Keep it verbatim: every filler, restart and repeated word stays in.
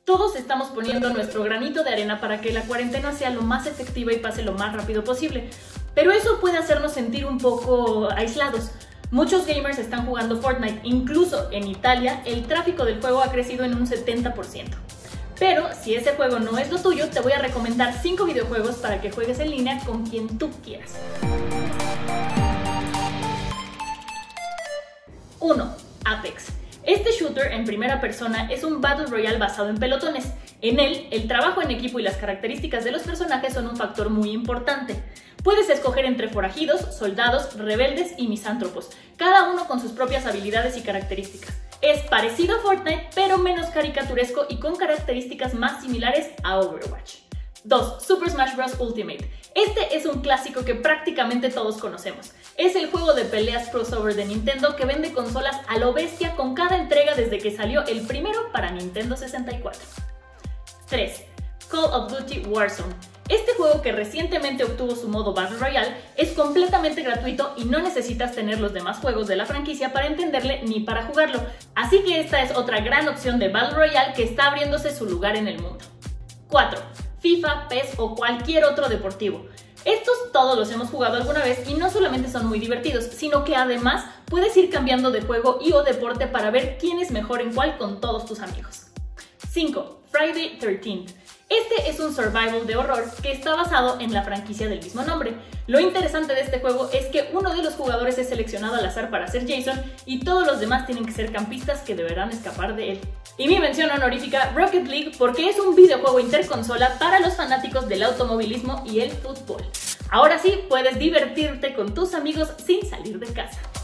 Todos estamos poniendo nuestro granito de arena para que la cuarentena sea lo más efectiva y pase lo más rápido posible, pero eso puede hacernos sentir un poco aislados. Muchos gamers están jugando Fortnite, incluso en Italia el tráfico del juego ha crecido en un setenta por ciento. Pero si ese juego no es lo tuyo, te voy a recomendar cinco videojuegos para que juegues en línea con quien tú quieras. uno. Apex. Este shooter en primera persona es un Battle Royale basado en pelotones. En él, el trabajo en equipo y las características de los personajes son un factor muy importante. Puedes escoger entre forajidos, soldados, rebeldes y misántropos, cada uno con sus propias habilidades y características. Es parecido a Fortnite, pero menos caricaturesco y con características más similares a Overwatch. dos. Super Smash Bros. Ultimate. Este es un clásico que prácticamente todos conocemos. Es el juego de peleas crossover de Nintendo que vende consolas a lo bestia con cada entrega desde que salió el primero para Nintendo sesenta y cuatro. tres. Call of Duty Warzone. Este juego, que recientemente obtuvo su modo Battle Royale, es completamente gratuito y no necesitas tener los demás juegos de la franquicia para entenderle ni para jugarlo, así que esta es otra gran opción de Battle Royale que está abriéndose su lugar en el mundo. cuatro. FIFA, PES o cualquier otro deportivo. Estos todos los hemos jugado alguna vez y no solamente son muy divertidos, sino que además puedes ir cambiando de juego y o deporte para ver quién es mejor en cuál con todos tus amigos. cinco. Friday thirteenth. Este es un survival de horror que está basado en la franquicia del mismo nombre. Lo interesante de este juego es que uno de los jugadores es seleccionado al azar para ser Jason y todos los demás tienen que ser campistas que deberán escapar de él. Y mi mención honorífica, Rocket League, porque es un videojuego interconsola para los fanáticos del automovilismo y el fútbol. Ahora sí, puedes divertirte con tus amigos sin salir de casa.